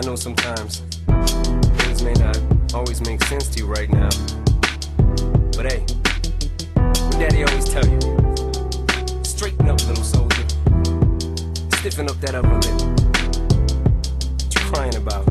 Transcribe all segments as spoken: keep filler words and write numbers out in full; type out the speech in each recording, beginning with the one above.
I know sometimes things may not always make sense to you right now, but hey, what Daddy always tell you, straighten up, little soldier, stiffen up that upper lip. What you crying about?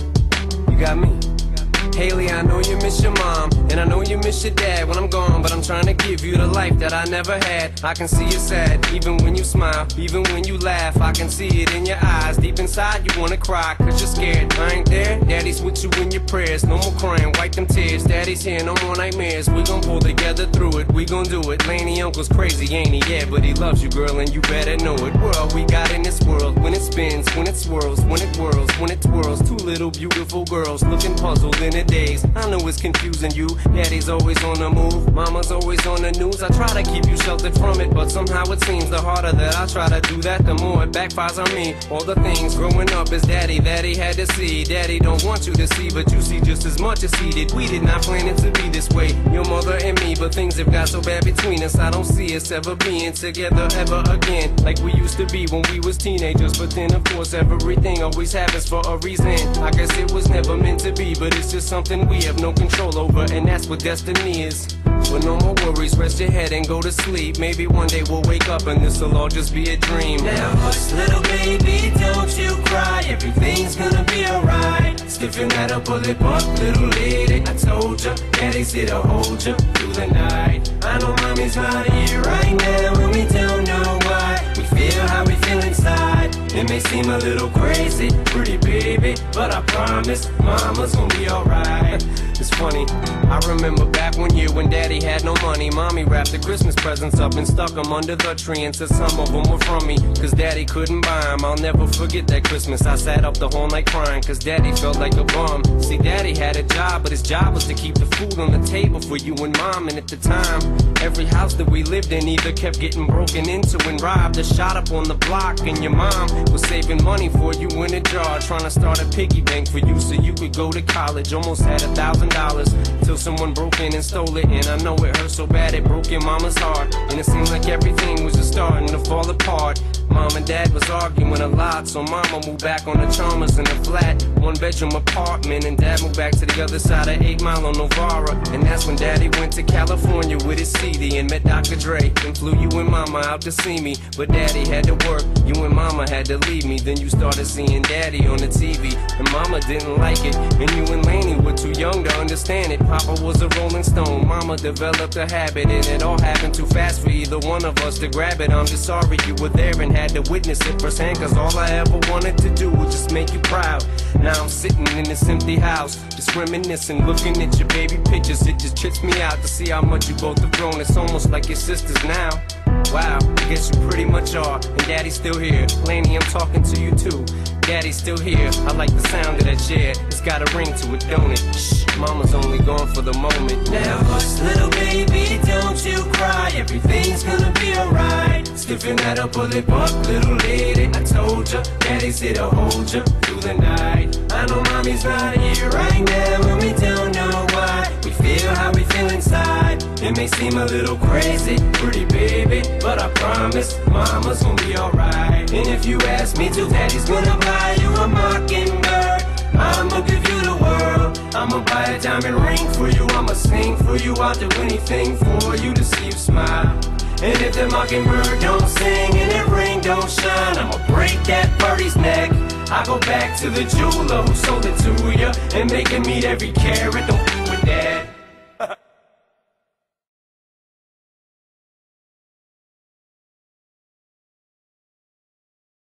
You got me. Haley, I know you miss your mom, and I know you miss your dad when I'm gone, but I'm trying to give you the life that I never had. I can see you sad, even when you smile, even when you laugh. I can see it in your eyes, deep inside you wanna cry, cause you're scared. I ain't there, Daddy's with you in your prayers. No more crying, wipe them tears. Daddy's here, no more nightmares. We gon' pull together through it, we gon' do it. Laney uncle's crazy, ain't he? Yeah, but he loves you, girl, and you better know it. World we got in this world, when it spins, when it swirls, when it whirls, when it twirls. Two little beautiful girls looking puzzled in a daze. I know it's confusing you. Daddy's always on the move, mama's always on the news. I try to keep you sheltered from it, but somehow it seems the harder that I try to do that, the more it backfires on me. All the things growing up as daddy that he had to see, daddy don't want you to see, but you see just as much as he did. We did not plan it to be this way, your mother and me, but things have got so bad between us. I don't see us ever being together ever again, like we used to be when we was teenagers. But then of course everything always happens for a reason. I guess it was never meant to be, but it's just something we have no control over, and that's what destiny is. But no more worries, rest your head and go to sleep. Maybe one day we'll wake up and this'll all just be a dream. Now hush, little baby, don't you cry, everything's gonna be alright. Stiffen that upper lip up, little lady, I told ya, Daddy's here to hold ya through the night. I know mommy's not here right now, and we don't know why. We feel how we feel inside. It may seem a little crazy, pretty baby, but I promise mama's gonna be alright. It's funny, I remember back one year when Daddy had no money. Mommy wrapped the Christmas presents up and stuck them under the tree and said some of them were from me, cause Daddy couldn't buy them. I'll never forget that Christmas. I sat up the whole night crying, cause Daddy felt like a bum. See, Daddy had a job, but his job was to keep the food on the table for you and Mom. And at the time, every house that we lived in either kept getting broken into and robbed or shot up on the block. And your mom was saving money for you in a jar, trying to start a piggy bank for you so you could go to college. Almost had a thousand dollars till someone broke in and stole it. And I know it hurt so bad it broke your mama's heart, and it seemed like everything was just starting to fall apart. Mom and Dad was arguing a lot, so Mama moved back on the Chalmers in a flat one bedroom apartment, and Dad moved back to the other side of eight mile on Novara. And that's when Daddy went to California with his C D and met Doctor Dre, and flew you and Mama out to see me. But Daddy had to work, you and Mama had to leave me. Then you started seeing Daddy on the T V, and Mama didn't like it, and you and Laney were too young to understand it. Papa was a rolling stone, Mama developed a habit, and it all happened too fast for either one of us to grab it. I'm just sorry you were there and had to witness it firsthand, cause all I ever wanted to do was just make you proud. Now I'm sitting in this empty house, just reminiscing, looking at your baby pictures. It just trips me out to see how much you both have grown. It's almost like your sisters now. Wow, I guess you pretty much are, and Daddy's still here. Laney, I'm talking to you too. Daddy's still here, I like the sound of that chair. It's got a ring to it, don't it? Shh, Mama's only gone for the moment. Now hush, little baby, don't you cry, everything's gonna be alright. Stiffen that upper lip up, little lady, I told ya, Daddy's here to hold ya through the night. I know Mommy's not here right now, and we don't know why. We feel how we feel inside. It may seem a little crazy, pretty baby, but I promise Mama's gonna be alright. And if you ask me to, Daddy's gonna buy you a Mockingbird. I'ma give you the world. I'ma buy a diamond ring for you. I'ma sing for you. I'll do anything for you to see you smile. And if the Mockingbird don't sing and that ring don't shine, I'ma break that birdie's neck. I go back to the jeweler who sold it to ya and make him meet every carat. Don't